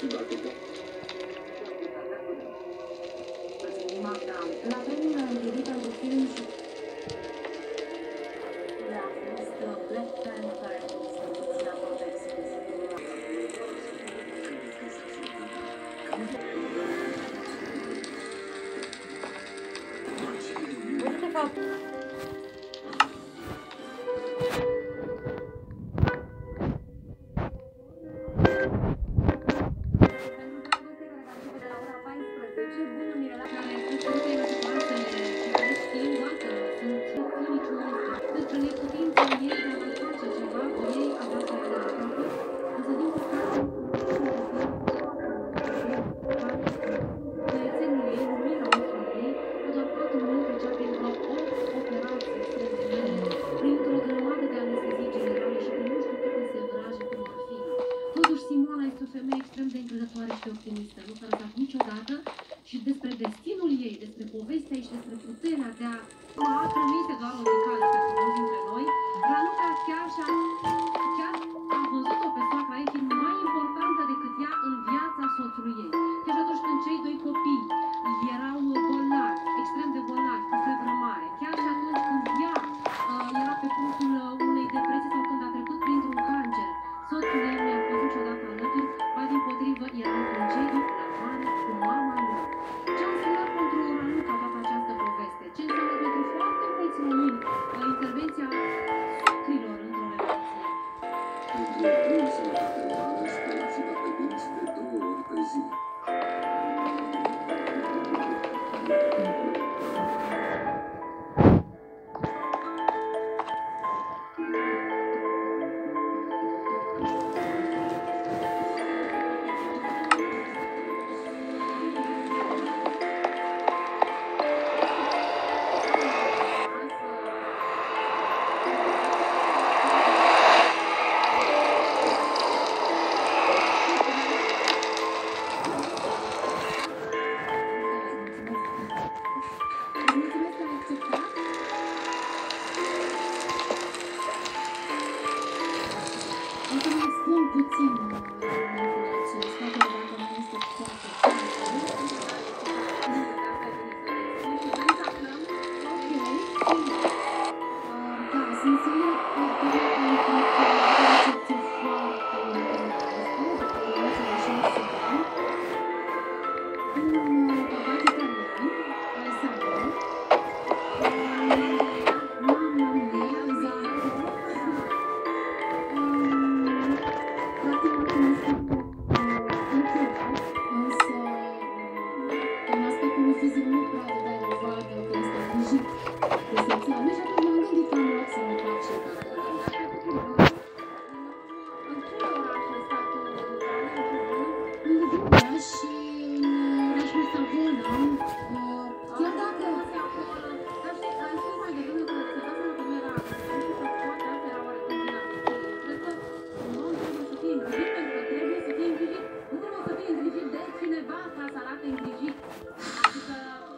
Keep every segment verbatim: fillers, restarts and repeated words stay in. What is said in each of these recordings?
și dacă da. La premiul întâlnit pentru film și a fost Black Panther, distribuția Vortex. Uite, de fapt, extrem de încrezătoare și optimistă. Nu s-a lăsat niciodată și despre destinul ei, despre povestea ei și despre puterea de a măatră nu este doar o zicală pe mulți dintre noi. Raluca chiar și-a chiar a văzut-o pe soacra ei fiind mai importantă decât ea în viața soțului ei. Chiar atunci când cei doi copii erau bolnavi, extrem de bolnavi, cu febră mare, chiar și atunci când ea uh, era pe punctul unei depresii sau când a trecut printr-un cancer, soțul ei nu i-a fost niciodată alături, ba dimpotrivă era în concediu la mare cu mama lui. Ce a însemnat pentru Raluca toată această poveste? Ce înseamnă pentru foarte mulți români intervenția socrilor într-o relație? Pentru o bună sănătate orală, spălați-vă pe dinți de două ori pe zi.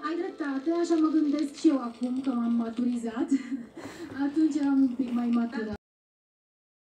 Așa mă gândesc și eu acum că m-am maturizat. Atunci eram un pic mai matură.